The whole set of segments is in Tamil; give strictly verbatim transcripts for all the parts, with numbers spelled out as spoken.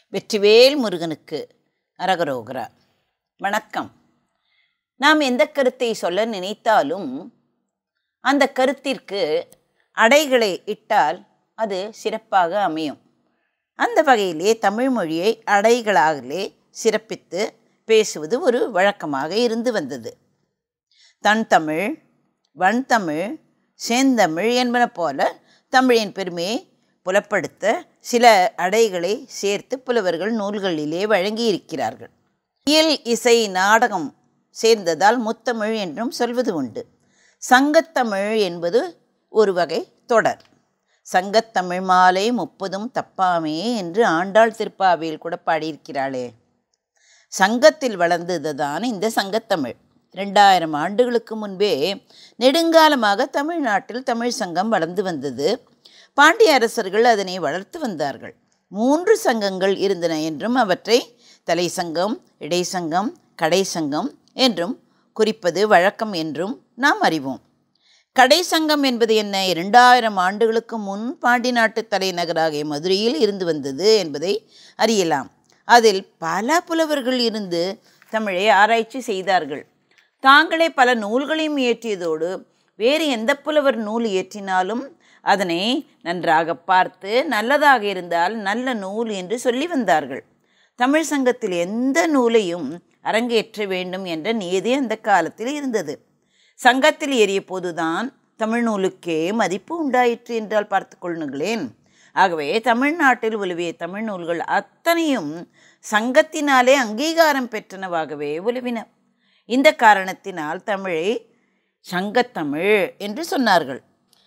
வெற்றிவேல் முருகனுக்கு அரகரோகரா. வணக்கம். நாம் எந்த கருத்தை சொல்ல நினைத்தாலும் அந்த கருத்திற்கு அடைகளை இட்டால் அது சிறப்பாக அமையும். அந்த வகையிலே தமிழ் மொழியை அடைகளாகலே சிறப்பித்து பேசுவது ஒரு வழக்கமாக இருந்து வந்தது. தன் தமிழ், வன்தமிழ், செந்தமிழ் என்பன போல தமிழின் பெருமையை புலப்படுத்த சில அடைகளை சேர்த்து புலவர்கள் நூல்களிலே வழங்கியிருக்கிறார்கள். இயல், இசை, நாடகம் சேர்ந்ததால் முத்தமிழ் என்றும் சொல்வது உண்டு. சங்கத்தமிழ் என்பது ஒரு வகை தொடர். சங்கத்தமிழ் மாலை முப்பதும் தப்பாமே என்று ஆண்டாள் திருப்பாவையில் கூட பாடியிருக்கிறாளே. சங்கத்தில் வளர்ந்தது தான் இந்த சங்கத்தமிழ். ரெண்டாயிரம் ஆண்டுகளுக்கு முன்பே நெடுங்காலமாக தமிழ்நாட்டில் தமிழ் சங்கம் வளர்ந்து வந்தது. பாண்டிய அரசர்கள் அதனை வளர்த்து வந்தார்கள். மூன்று சங்கங்கள் இருந்தன என்றும் அவற்றை தலை சங்கம், இடைச்சங்கம், கடை சங்கம் என்றும் குறிப்பது வழக்கம் என்றும் நாம் அறிவோம். கடை சங்கம் என்பது என்ன? இரண்டாயிரம் ஆண்டுகளுக்கு முன் பாண்டி நாட்டு தலைநகராகிய மதுரையில் இருந்து வந்தது என்பதை அறியலாம். அதில் பல புலவர்கள் இருந்து தமிழை ஆராய்ச்சி செய்தார்கள். தாங்களே பல நூல்களையும் இயற்றியதோடு வேறு எந்த புலவர் நூல் இயற்றினாலும் அதனை நன்றாக பார்த்து நல்லதாக இருந்தால் நல்ல நூல் என்று சொல்லி வந்தார்கள். தமிழ் சங்கத்தில் எந்த நூலையும் அரங்கேற்ற வேண்டும் என்ற நியதி அந்த காலத்தில் இருந்தது. சங்கத்தில் ஏறிய போதுதான் தமிழ் நூலுக்கே மதிப்பு உண்டாயிற்று என்றால் பார்த்து கொள்ளுங்களேன். ஆகவே தமிழ்நாட்டில் உலவிய தமிழ் நூல்கள் அத்தனையும் சங்கத்தினாலே அங்கீகாரம் பெற்றனவாகவே உலவின. இந்த காரணத்தினால் தமிழை சங்கத்தமிழ் என்று சொன்னார்கள்.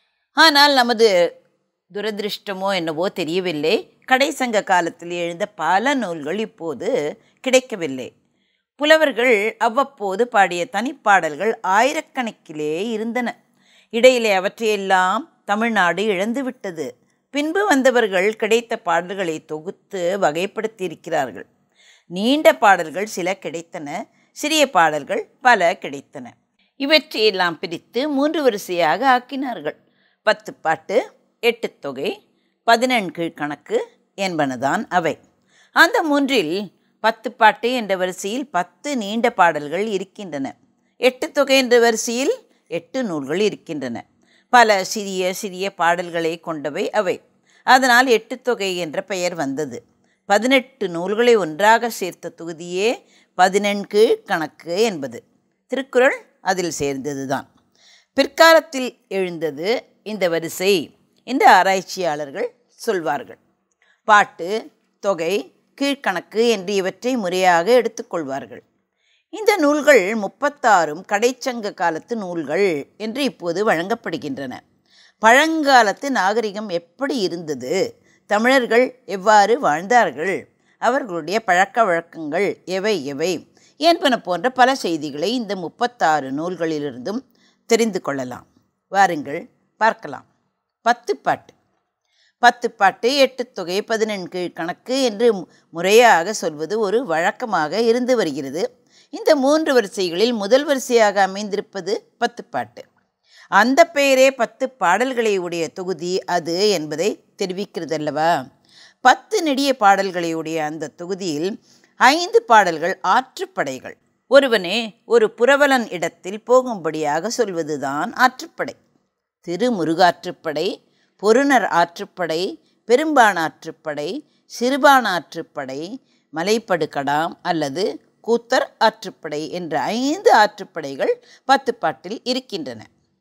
ஆனால் நமது துரதிருஷ்டமோ என்னவோ தெரியவில்லை, கடை சங்க காலத்தில் எழுந்த பல நூல்கள் இப்போது கிடைக்கவில்லை. புலவர்கள் அவ்வப்போது பாடிய தனிப்பாடல்கள் ஆயிரக்கணக்கிலே இருந்தன. இடையிலே அவற்றையெல்லாம் தமிழ்நாடு இழந்துவிட்டது. பின்பு வந்தவர்கள் கிடைத்த பாடல்களை தொகுத்து வகைப்படுத்தியிருக்கிறார்கள். நீண்ட பாடல்கள் சில கிடைத்தன, சிறிய பாடல்கள் பல கிடைத்தன. இவற்றையெல்லாம் பிரித்து மூன்று வரிசையாக ஆக்கினார்கள். பத்து பாட்டு, எட்டு தொகை, பதினெண்கீழ் கணக்கு என்பனதான் அவை. அந்த மூன்றில் பத்து பாட்டு என்ற வரிசையில் பத்து நீண்ட பாடல்கள் இருக்கின்றன. எட்டு தொகை என்ற வரிசையில் எட்டு நூல்கள் இருக்கின்றன. பல சிறிய சிறிய பாடல்களை கொண்டவை அவை. அதனால் எட்டு தொகை என்ற பெயர் வந்தது. பதினெட்டு நூல்களை ஒன்றாக சேர்த்த தொகுதியே பதினெண்கீழ் கணக்கு என்பது. திருக்குறள் அதில் சேர்ந்தது தான். பிற்காலத்தில் எழுந்தது இந்த வரிசை இந்த ஆராய்ச்சியாளர்கள் சொல்வார்கள். பாட்டு, தொகை, கீழ்கணக்கு என்று இவற்றை முறையாக எடுத்துக்கொள்வார்கள். இந்த நூல்கள் முப்பத்தாறும் கடைச்சங்க காலத்து நூல்கள் என்று இப்போது வழங்கப்படுகின்றன. பழங்காலத்து நாகரிகம் எப்படி இருந்தது, தமிழர்கள் எவ்வாறு வாழ்ந்தார்கள், அவர்களுடைய பழக்க வழக்கங்கள் எவை எவை என்பன போன்ற பல செய்திகளை இந்த முப்பத்தாறு நூல்களிலிருந்தும் தெரிந்து கொள்ளலாம். வாருங்கள் பார்க்கலாம். பத்து பாட்டு. பத்து பாட்டு, எட்டு தொகை, பதினெண்கீழ் கணக்கு என்று முறையாக சொல்வது ஒரு வழக்கமாக இருந்து வருகிறது. இந்த மூன்று வரிசைகளில் முதல் வரிசையாக அமைந்திருப்பது பத்து பாட்டு. அந்த பெயரே பத்து பாடல்களை உடைய தொகுதி அது என்பதை தெரிவிக்கிறதல்லவா. பத்து நெடிய பாடல்களை உடைய அந்த தொகுதியில் ஐந்து பாடல்கள் ஆற்றுப்படைகள். ஒருவனே ஒரு புரவலன் இடத்தில் போகும்படியாக சொல்வதுதான் ஆற்றுப்படை. திருமுருகாற்றுப்படை, பொருணர் ஆற்றுப்படை, பெரும்பான் ஆற்றுப்படை, சிறுபான் ஆற்றுப்படை, மலைப்படுகடாம் அல்லது கூத்தர் ஆற்றுப்படை என்ற ஐந்து ஆற்றுப்படைகள் பத்து பாட்டில் இருக்கின்றன.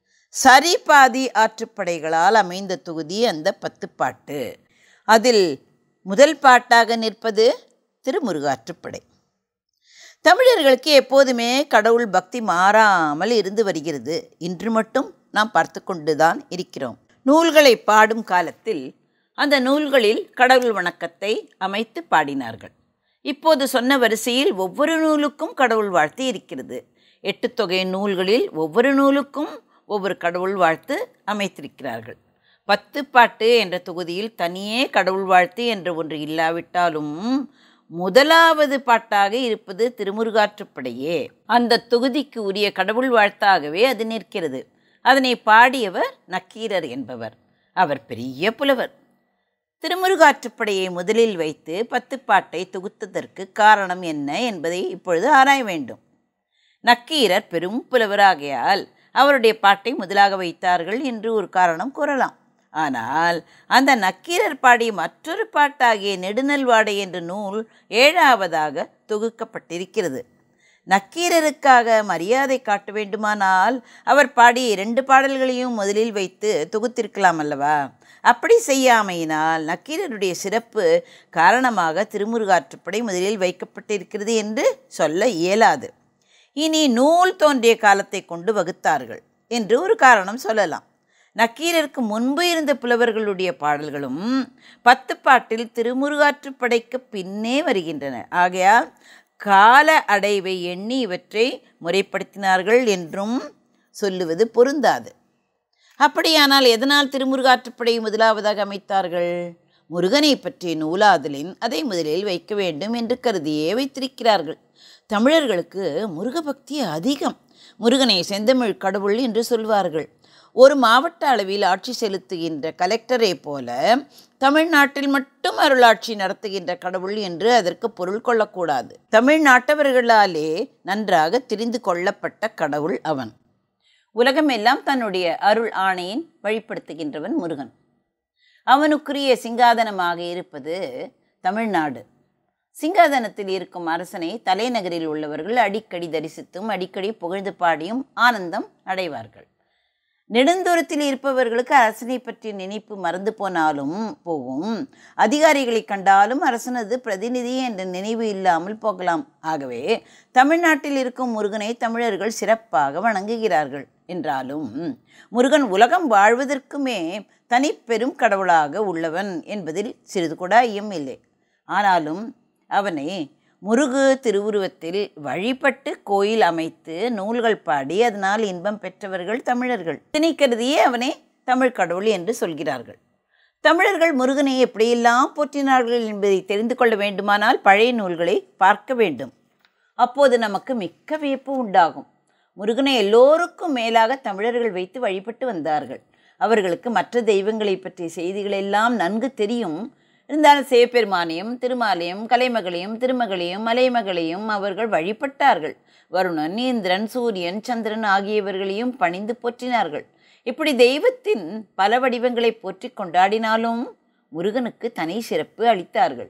சரிபாதி ஆற்றுப்படைகளால் அமைந்த தொகுதி அந்த பத்து பாட்டு. அதில் முதல் பாட்டாக நிற்பது திருமுருகாற்றுப்படை. தமிழர்களுக்கு எப்போதுமே கடவுள் பக்தி மாறாமல் இருந்து வருகிறது. இன்று மட்டும் நாம் பார்த்து கொண்டுதான் இருக்கிறோம். நூல்களை பாடும் காலத்தில் அந்த நூல்களில் கடவுள் வணக்கத்தை அமைத்து பாடினார்கள். இப்போது சொன்ன வரிசையில் ஒவ்வொரு நூலுக்கும் கடவுள் வாழ்த்து இருக்கிறது. எட்டு தொகை நூல்களில் ஒவ்வொரு நூலுக்கும் ஒவ்வொரு கடவுள் வாழ்த்து அமைத்திருக்கிறார்கள். பத்து பாட்டு என்ற தொகுதியில் தனியே கடவுள் வாழ்த்து என்ற ஒன்று இல்லாவிட்டாலும் முதலாவது பாட்டாக இருப்பது திருமுருகாற்றுப்படையே. அந்த தொகுதிக்கு உரிய கடவுள் வாழ்த்தாகவே அது நிற்கிறது. அதனை பாடியவர் நக்கீரர் என்பவர். அவர் பெரிய புலவர். திருமுருகாற்றுப்படையை முதலில் வைத்து பத்து பாட்டை தொகுத்ததற்கு காரணம் என்ன என்பதை இப்பொழுது ஆராய வேண்டும். நக்கீரர் பெரும் புலவராகையால் அவருடைய பாட்டை முதலாக வைத்தார்கள் என்று ஒரு காரணம் கூறலாம். ஆனால் அந்த நக்கீரர் பாடிய மற்றொரு பாட்டாகிய நெடுநல்வாடை என்ற நூல் ஏழாவதாக தொகுக்கப்பட்டிருக்கிறது. நக்கீரருக்காக மரியாதை காட்ட வேண்டுமானால் அவர் பாடிய இரண்டு பாடல்களையும் முதலில் வைத்து தொகுத்திருக்கலாம் அல்லவா? அப்படி செய்யாமையினால் நக்கீரருடைய சிறப்பு காரணமாக திருமுருகாற்றுப்படை முதலில் வைக்கப்பட்டிருக்கிறது என்று சொல்ல இயலாது. இனி நூல் தோன்றிய காலத்தை கொண்டு வகுத்தார்கள் என்று ஒரு காரணம் சொல்லலாம். நக்கீரருக்கு முன்பு இருந்த புலவர்களுடைய பாடல்களும் பத்து பாட்டில் திருமுருகாற்றுப்படைக்கு பின்னே வருகின்றன. ஆகையால் கால அடைவை எண்ணி இவற்றை முறைப்படுத்தினார்கள் என்றும் சொல்லுவது பொருந்தாது. அப்படியானால் எதனால் திருமுருகாற்றுப்படையை முதலாவதாக அமைத்தார்கள்? முருகனை பற்றிய நூலாதலின் அதை முதலில் வைக்க வேண்டும் என்று கருதியே வைத்திருக்கிறார்கள். தமிழர்களுக்கு முருகபக்தி அதிகம். முருகனை செந்தமிழ் கடவுள் என்று சொல்வார்கள். ஒரு மாவட்ட அளவில் ஆட்சி செலுத்துகின்ற கலெக்டரை போல தமிழ்நாட்டில் மட்டும் அருளாட்சி நடத்துகின்ற கடவுள் என்று அதற்கு பொருள் கொள்ளக்கூடாது. தமிழ்நாட்டவர்களாலே நன்றாக தெரிந்து கொள்ளப்பட்ட கடவுள் அவன். உலகமெல்லாம் தன்னுடைய அருள் ஆணையின் வழிபடுத்துகின்றவன் முருகன். அவனுக்குரிய சிங்காதனமாக இருப்பது தமிழ்நாடு. சிங்காதனத்தில் இருக்கும் அரசனை தலைநகரில் உள்ளவர்கள் அடிக்கடி தரிசித்தும் அடிக்கடி புகழ்ந்து பாடியும் ஆனந்தம் அடைவார்கள். நெடுந்தூரத்தில் இருப்பவர்களுக்கு அரசனை பற்றிய நினைப்பு மறந்து போனாலும் போகும். அதிகாரிகளை கண்டாலும் அரசனது பிரதிநிதி என்ற நினைவு இல்லாமல் போகலாம். ஆகவே தமிழ்நாட்டில் இருக்கும் முருகனை தமிழர்கள் சிறப்பாக வணங்குகிறார்கள். என்றாலும் முருகன் உலகம் வாழ்வதற்குமே தனி பெரும் கடவுளாக உள்ளவன் என்பதில் சிறிது கூட ஐயம் இல்லை. ஆனாலும் அவனை முருகு திருவுருவத்தில் வழிபட்டு கோயில் அமைத்து நூல்கள் பாடி அதனால் இன்பம் பெற்றவர்கள் தமிழர்கள். இதனை கருதியே அவனை தமிழ் கடவுள் என்று சொல்கிறார்கள். தமிழர்கள் முருகனை எப்படியெல்லாம் போற்றினார்கள் என்பதை தெரிந்து கொள்ள வேண்டுமானால் பழைய நூல்களை பார்க்க வேண்டும். அப்போது நமக்கு மிக்க வியப்பு உண்டாகும். முருகனை எல்லோருக்கும் மேலாக தமிழர்கள் வைத்து வழிபட்டு வந்தார்கள். அவர்களுக்கு மற்ற தெய்வங்களை பற்றிய செய்திகளெல்லாம் நன்கு தெரியும். இருந்தாலும் சிவபெருமானையும் திருமாலையும் கலைமகளையும் திருமகளையும் மலைமகளையும் அவர்கள் வழிபட்டார்கள். வருணன், இந்திரன், சூரியன், சந்திரன் ஆகியவர்களையும் பணிந்து போற்றினார்கள். இப்படி தெய்வத்தின் பல வடிவங்களை போற்றி கொண்டாடினாலும் முருகனுக்கு தனி சிறப்பு அளித்தார்கள்.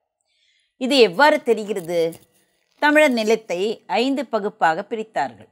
இது எவ்வாறு தெரிகிறது? தமிழர் நிலத்தை ஐந்து பகுப்பாக பிரித்தார்கள்.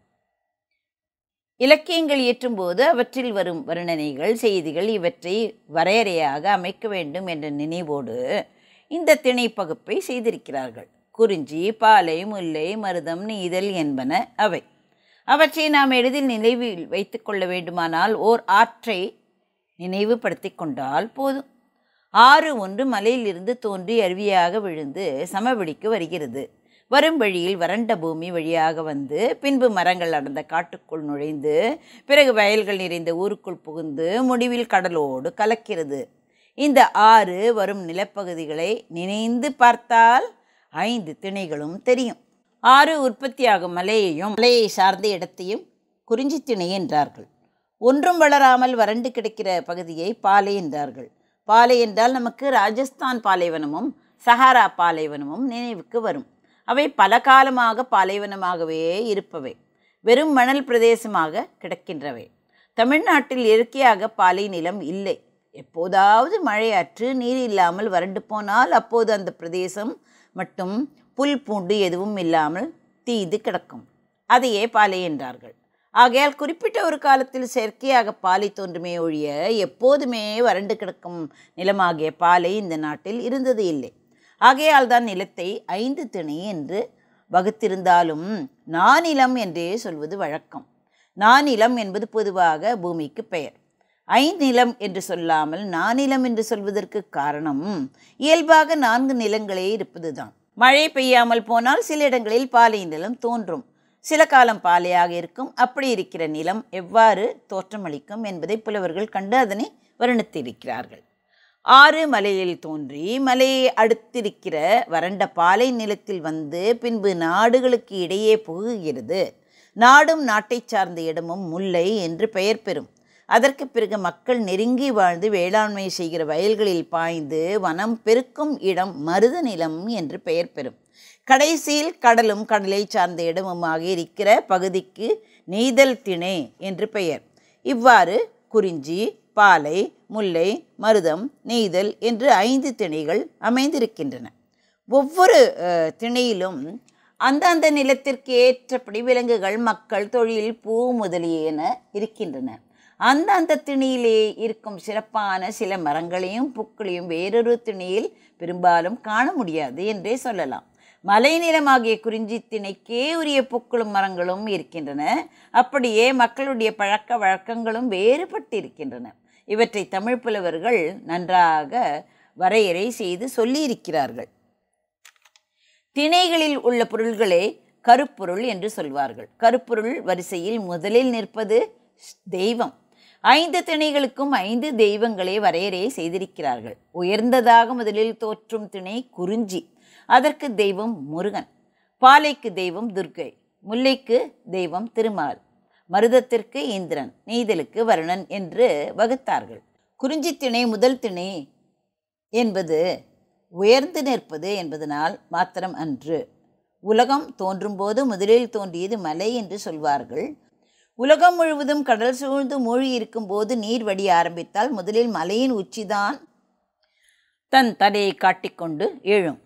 இலக்கியங்கள் இயற்றும்போது அவற்றில் வரும் வர்ணனைகள் செய்திகள் இவற்றை வரையறையாக அமைக்க வேண்டும் என்ற நினைவோடு இந்த திணை பகுப்பை செய்திருக்கிறார்கள். குறிஞ்சி, பாலை, முல்லை, மருதம், நெய்தல் என்பன அவை. அவற்றை நாம் எளிதில் நினைவில் வைத்து கொள்ள வேண்டுமானால் ஓர் ஆற்றை நினைவுபடுத்தி கொண்டால் போதும். ஆறு ஒன்று மலையிலிருந்து தோன்றி அருவியாக விழுந்து சமவெளிக்கு வருகிறது. வரும் வழியில் வறண்ட பூமி வழியாக வந்து பின்பு மரங்கள் அடர்ந்த காட்டுக்குள் நுழைந்து பிறகு வயல்கள் நிறைந்த ஊருக்குள் புகுந்து முடிவில் கடலோடு கலக்கிறது. இந்த ஆறு வரும் நிலப்பகுதிகளை நினைந்து பார்த்தால் ஐந்து திணைகளும் தெரியும். ஆறு உற்பத்தியாகும் மலையையும் மலையை சார்ந்த இடத்தையும் குறிஞ்சி திணை என்றார்கள். ஒன்றும் வளராமல் வறண்டு கிடக்கிற பகுதியை பாலை என்றார்கள். பாலை என்றால் நமக்கு ராஜஸ்தான் பாலைவனமும் சஹாரா பாலைவனமும் நினைவுக்கு வரும். அவை பல காலமாக பாலைவனமாகவே இருப்பவை, வெறும் மணல் பிரதேசமாக கிடக்கின்றவை. தமிழ்நாட்டில் இயற்கையாக பாலை நிலம் இல்லை. எப்போதாவது மழையாற்று நீர் இல்லாமல் வறண்டு போனால் அப்போது அந்த பிரதேசம் மட்டும் புல் பூண்டு எதுவும் இல்லாமல் தீது கிடக்கும். அதையே பாலை என்றார்கள். ஆகையால் குறிப்பிட்ட ஒரு காலத்தில் செயற்கையாக பாலை தோன்றுமே ஒழிய எப்போதுமே வறண்டு கிடக்கும் நிலமாகிய பாலை இந்த நாட்டில் இருந்தது இல்லை. ஆகையால் தான் நிலத்தை ஐந்து திணை என்று வகுத்திருந்தாலும் நானிலம் என்றே சொல்வது வழக்கம். நானிலம் என்பது பொதுவாக பூமிக்கு பெயர். ஐநிலம் என்று சொல்லாமல் நானிலம் என்று சொல்வதற்கு காரணம் இயல்பாக நான்கு நிலங்களே இருப்பதுதான். மழை பெய்யாமல் போனால் சில இடங்களில் பாலை நிலம் தோன்றும். சில காலம் பாலையாக இருக்கும். அப்படி இருக்கிற நிலம் எவ்வாறு தோற்றமளிக்கும் என்பதை புலவர்கள் கண்டு அதனை வர்ணித்திருக்கிறார்கள். ஆறு மலையில் தோன்றி மலையை அடுத்திருக்கிற வறண்ட பாலை நிலத்தில் வந்து பின்பு நாடுகளுக்கு இடையே புகுகிறது. நாடும் நாட்டை சார்ந்த இடமும் முல்லை என்று பெயர் பெறும். அதற்கு பிறகு மக்கள் நெருங்கி வாழ்ந்து வேளாண்மை செய்கிற வயல்களில் பாய்ந்து வனம் பெருக்கும் இடம் மருத நிலம் என்று பெயர் பெறும். கடைசியில் கடலும் கடலை சார்ந்த இடமுமாக இருக்கிற பகுதிக்கு நெய்தல் திணை என்று பெயர். இவ்வாறு குறிஞ்சி, பாலை, முல்லை, மருதம், நெய்தல் என்று ஐந்து திணைகள் அமைந்திருக்கின்றன. ஒவ்வொரு திணையிலும் அந்தந்த நிலத்திற்கு ஏற்றபடி விலங்குகள், மக்கள், தொழில், பூ முதலியன இருக்கின்றன. அந்த அந்த திணையிலே இருக்கும் சிறப்பான சில மரங்களையும் பூக்களையும் வேறொரு திணையில் பெரும்பாலும் காண முடியாது என்றே சொல்லலாம். மலைநிலமாகிய குறிஞ்சி திணைக்கே உரிய பூக்களும் மரங்களும் இருக்கின்றன. அப்படியே மக்களுடைய பழக்க வழக்கங்களும் வேறுபட்டு இருக்கின்றன. இவற்றை தமிழ் புலவர்கள் நன்றாக வரையறை செய்து சொல்லியிருக்கிறார்கள். திணைகளில் உள்ள பொருள்களே கருப்பொருள் என்று சொல்வார்கள். கருப்பொருள் வரிசையில் முதலில் நிற்பது தெய்வம். ஐந்து திணைகளுக்கும் ஐந்து தெய்வங்களே வரையறை செய்திருக்கிறார்கள். உயர்ந்ததாக முதலில் தோற்றும் திணை குறிஞ்சி. அதற்கு தெய்வம் முருகன். பாலைக்கு தெய்வம் துர்க்கை. முல்லைக்கு தெய்வம் திருமால். மருதத்திற்கு இந்திரன். நெய்தலுக்கு வருணன் என்று வகுத்தார்கள். குறிஞ்சி திணை முதல் திணை என்பது உயர்ந்து நிற்பது என்பதனால் மாத்திரம் அன்று. உலகம் தோன்றும்போது முதலில் தோன்றியது மலை என்று சொல்வார்கள். உலகம் முழுவதும் கடல் சூழ்ந்து மூழ்கி இருக்கும் போது நீர் வடிய ஆரம்பித்தால் முதலில் மலையின் உச்சிதான் தன் தடையை காட்டிக்கொண்டு எழும்.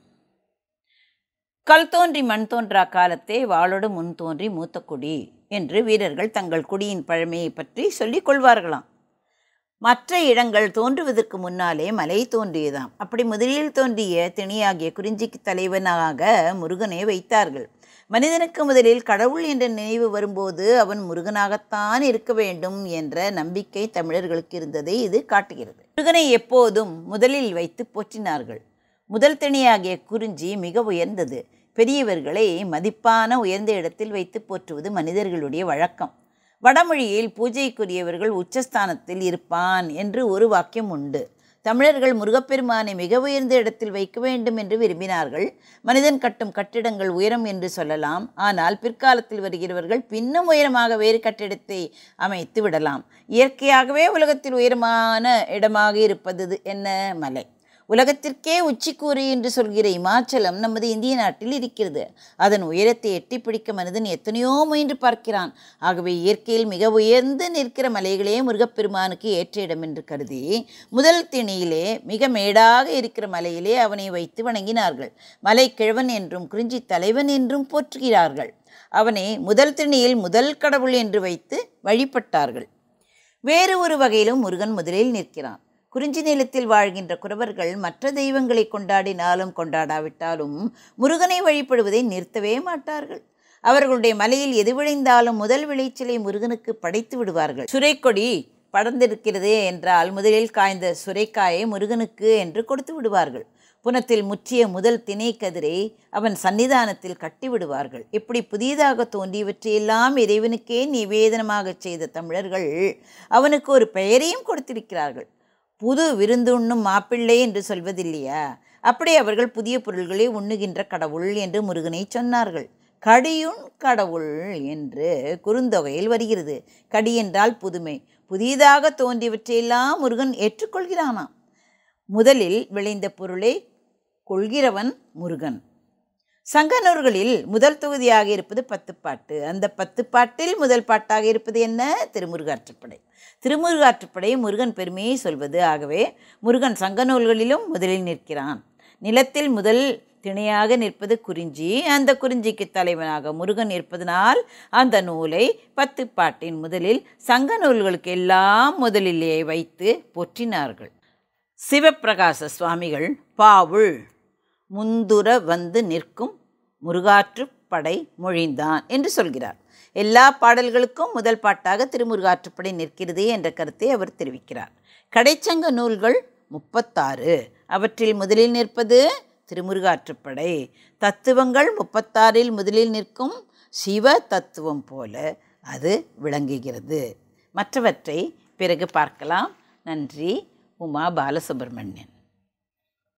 கல் தோன்றி மண் தோன்றா காலத்தே வாளோடு முன் தோன்றி மூத்த குடி என்று வீரர்கள் தங்கள் குடியின் பழமையை பற்றி சொல்லிக் கொள்வார்களாம். மற்ற இடங்கள் தோன்றுவதற்கு முன்னாலே மலை தோன்றியதாம். அப்படி முதலில் தோன்றிய திணையாகிய குறிஞ்சிக்கு தலைவனாக முருகனை வைத்தார்கள். மனிதனுக்கு முதலில் கடவுள் என்ற நினைவு வரும்போது அவன் முருகனாகத்தான் இருக்க வேண்டும் என்ற நம்பிக்கை தமிழர்களுக்கு இருந்ததை இது காட்டுகிறது. முருகனை எப்போதும் முதலில் வைத்து போற்றினார்கள். முதல் திணையாகிய குறிஞ்சி மிக உயர்ந்தது. பெரியவர்களை மதிப்பான உயர்ந்த இடத்தில் வைத்து போற்றுவது மனிதர்களுடைய வழக்கம். வடமொழியில் பூஜைக்குரியவர்கள் உச்சஸ்தானத்தில் இருப்பான் என்று ஒரு வாக்கியம் உண்டு. தமிழர்கள் முருகப்பெருமானை மிக உயர்ந்த இடத்தில் வைக்க வேண்டும் என்று விரும்பினார்கள். மனிதன் கட்டும் கட்டிடங்கள் உயரம் என்று சொல்லலாம். ஆனால் பிற்காலத்தில் வருகிறவர்கள் பின்னும் உயரமாக வேறு கட்டிடத்தை அமைத்து விடலாம். இயற்கையாகவே உலகத்தில் உயரமான இடமாக இருப்பது என்ன? மலை. உலகத்திற்கே உச்சிக்கூறு என்று சொல்கிற இமாச்சலம் நமது இந்திய நாட்டில் இருக்கிறது. அதன் உயரத்தை எட்டி பிடிக்க மனிதன் எத்தனையோ முயன்று பார்க்கிறான். ஆகவே இயற்கையில் மிக உயர்ந்து நிற்கிற மலைகளே முருகப்பெருமானுக்கு ஏற்ற இடம் என்று கருதி முதல் திணையிலே மிக மேடாக இருக்கிற மலையிலே அவனை வைத்து வணங்கினார்கள். மலை கிழவன் என்றும் குறிஞ்சி தலைவன் என்றும் போற்றுகிறார்கள். அவனை முதல் திணையில் முதல் கடவுள் என்று வைத்து வழிபட்டார்கள். வேறு ஒரு வகையிலும் முருகன் முதலில் நிற்கிறான். குறிஞ்சி நிலத்தில் வாழ்கின்ற குறவர்கள் மற்ற தெய்வங்களை கொண்டாடினாலும் கொண்டாடாவிட்டாலும் முருகனை வழிபடுவதை நிறுத்தவே மாட்டார்கள். அவர்களுடைய மலையில் எது விளைந்தாலும் முதல் விளைச்சலை முருகனுக்கு படைத்து விடுவார்கள். சுரைக்கொடி படர்ந்திருக்கிறது என்றால் முதலில் காய்ந்த சுரைக்காயை முருகனுக்கு என்று கொடுத்து விடுவார்கள். புனத்தில் முற்றிய முதல் திணை கதிரை அவன் சன்னிதானத்தில் கட்டி விடுவார்கள். இப்படி புதியதாக தோன்றியவற்றையெல்லாம் இறைவனுக்கே நிவேதனமாக செய்த தமிழர்கள் அவனுக்கு ஒரு பெயரையும் கொடுத்திருக்கிறார்கள். புது விருந்துண்ணும் மாப்பிள்ளை என்று சொல்வதில்லையா? அப்படி அவர்கள் புதிய பொருள்களை உண்ணுகின்ற கடவுள் என்று முருகனை சொன்னார்கள். கடியுண் கடவுள் என்று குறுந்தொகையில் வருகிறது. கடி என்றால் புதுமை. புதியதாக தோன்றியவற்றையெல்லாம் முருகன் ஏற்றுக்கொள்கிறானாம். முதலில் விளைந்த பொருளை கொள்கிறவன் முருகன். சங்கநூல்களில் முதல் தொகுதியாக இருப்பது பத்துப்பாட்டு. அந்த பத்து பாட்டில் முதல் பாட்டாக இருப்பது என்ன? திருமுருகாற்றுப்படை. திருமுருகாற்றுப்படை முருகன் பெருமையை சொல்வது. ஆகவே முருகன் சங்கநூல்களிலும் முதலில் நிற்கிறான். நிலத்தில் முதல் திணையாக நிற்பது குறிஞ்சி. அந்த குறிஞ்சிக்கு தலைவனாக முருகன் இருப்பதனால் அந்த நூலை பத்து பாட்டின் முதலில் சங்க நூல்களுக்கு எல்லாம் முதலிலே வைத்து போற்றினார்கள். சிவப்பிரகாச சுவாமிகள் பாவுள் முந்துர வந்து நிற்கும் முருகாற்றுப்படை மொழிந்தான் என்று சொல்கிறார். எல்லா பாடல்களுக்கும் முதல் பாட்டாக திருமுருகாற்றுப்படை நிற்கிறது என்ற கருத்தை அவர் தெரிவிக்கிறார். கடைச்சங்க நூல்கள் முப்பத்தாறு. அவற்றில் முதலில் நிற்பது திருமுருகாற்றுப்படை. தத்துவங்கள் முப்பத்தாறில் முதலில் நிற்கும் சிவ தத்துவம் போல அது விளங்குகிறது. மற்றவற்றை பிறகு பார்க்கலாம். நன்றி. உமா பாலசுப்ரமணியன்.